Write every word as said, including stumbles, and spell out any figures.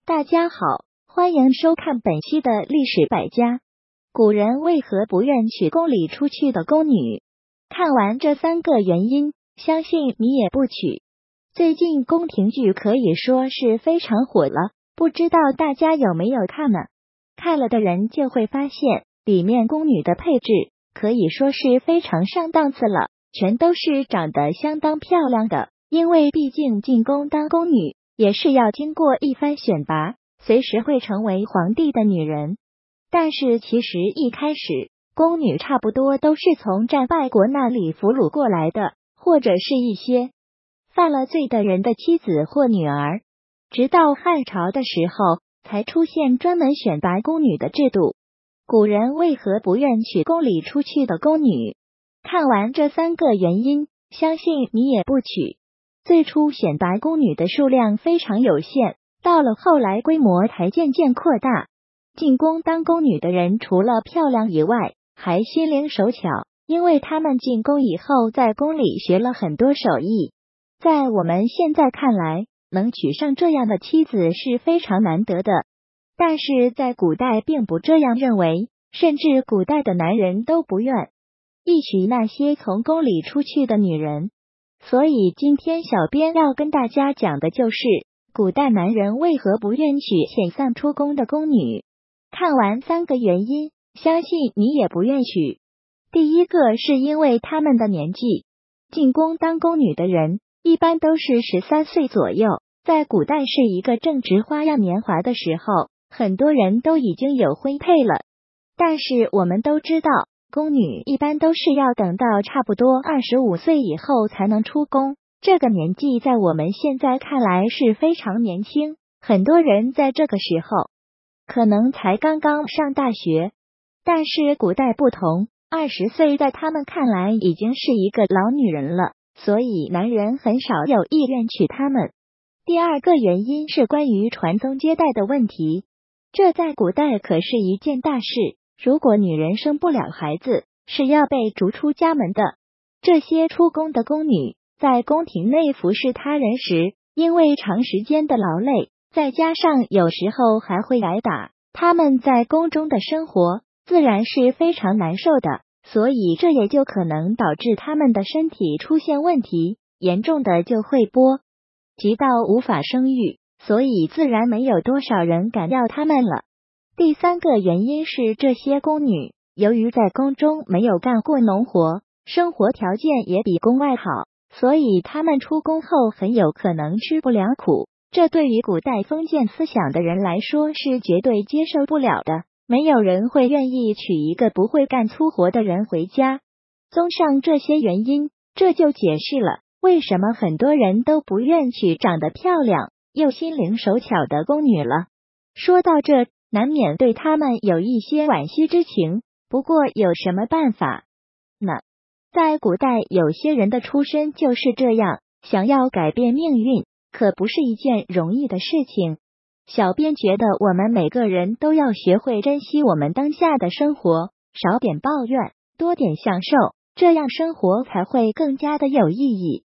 大家好，欢迎收看本期的历史百家。古人为何不愿娶宫里出去的宫女？看完这三个原因，相信你也不娶。最近宫廷剧可以说是非常火了，不知道大家有没有看呢？看了的人就会发现，里面宫女的配置可以说是非常上档次了，全都是长得相当漂亮的。因为毕竟进宫当宫女也是要经过一番选拔，随时会成为皇帝的女人。但是其实一开始，宫女差不多都是从战败国那里俘虏过来的，或者是一些犯了罪的人的妻子或女儿。直到汉朝的时候，才出现专门选拔宫女的制度。古人为何不愿娶宫里出去的宫女？看完这三个原因，相信你也不娶。最初选拔宫女的数量非常有限，到了后来规模才渐渐扩大。进宫当宫女的人除了漂亮以外，还心灵手巧，因为他们进宫以后在宫里学了很多手艺。在我们现在看来，能娶上这样的妻子是非常难得的，但是在古代并不这样认为，甚至古代的男人都不愿意娶那些从宫里出去的女人。所以今天小编要跟大家讲的就是古代男人为何不愿娶遣散出宫的宫女。看完三个原因，相信你也不愿娶。第一个是因为他们的年纪，进宫当宫女的人一般都是十三岁左右，在古代是一个正值花样年华的时候，很多人都已经有婚配了。但是我们都知道，宫女一般都是要等到差不多二十五岁以后才能出宫，这个年纪在我们现在看来是非常年轻，很多人在这个时候可能才刚刚上大学。但是古代不同，二十岁在他们看来已经是一个老女人了，所以男人很少有意愿娶她们。第二个原因是关于传宗接代的问题，这在古代可是一件大事。如果女人生不了孩子，是要被逐出家门的。这些出宫的宫女在宫廷内服侍他人时，因为长时间的劳累，再加上有时候还会挨打，他们在宫中的生活自然是非常难受的，所以这也就可能导致他们的身体出现问题，严重的就会波及到无法生育，所以自然没有多少人敢要他们了。第三个原因是这些宫女由于在宫中没有干过农活，生活条件也比宫外好，所以他们出宫后很有可能吃不了苦，这对于古代封建思想的人来说是绝对接受不了的，没有人会愿意娶一个不会干粗活的人回家。综上这些原因，这就解释了为什么很多人都不愿娶长得漂亮又心灵手巧的宫女了。说到这，难免对他们有一些惋惜之情，不过有什么办法呢？在古代有些人的出身就是这样，想要改变命运可不是一件容易的事情。小编觉得我们每个人都要学会珍惜我们当下的生活，少点抱怨，多点享受，这样生活才会更加的有意义。